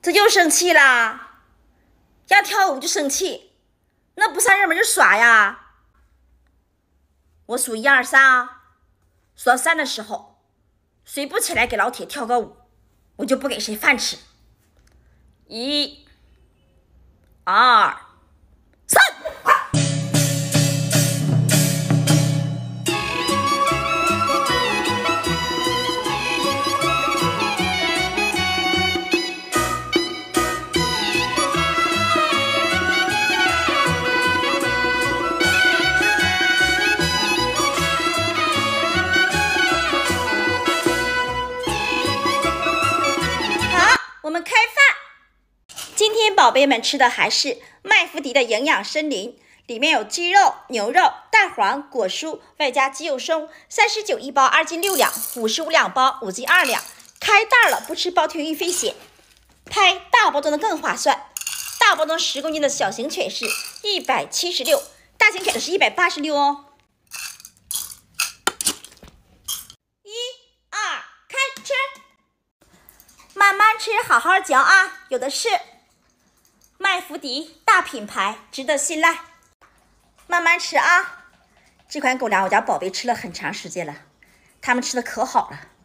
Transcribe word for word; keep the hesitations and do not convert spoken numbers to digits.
这又生气啦？要跳舞就生气，那不上热门就耍呀！我数一二三啊，数到三的时候，谁不起来给老铁跳个舞，我就不给谁饭吃。一、二、三。我们开饭。今天宝贝们吃的还是麦麸迪的营养森林，里面有鸡肉、牛肉、蛋黄、果蔬，外加鸡肉松，三十九一包，二斤六两，五十五两包，五斤二两。开袋了，不吃包天运费险。拍大包装的更划算，大包装十公斤的小型犬是一百七十六，大型犬的是一百八十六哦。一、二，开吃。慢慢吃，好好嚼啊！有的是麦麸迪大品牌，值得信赖。慢慢吃啊！这款狗粮我家宝贝吃了很长时间了，他们吃的可好了。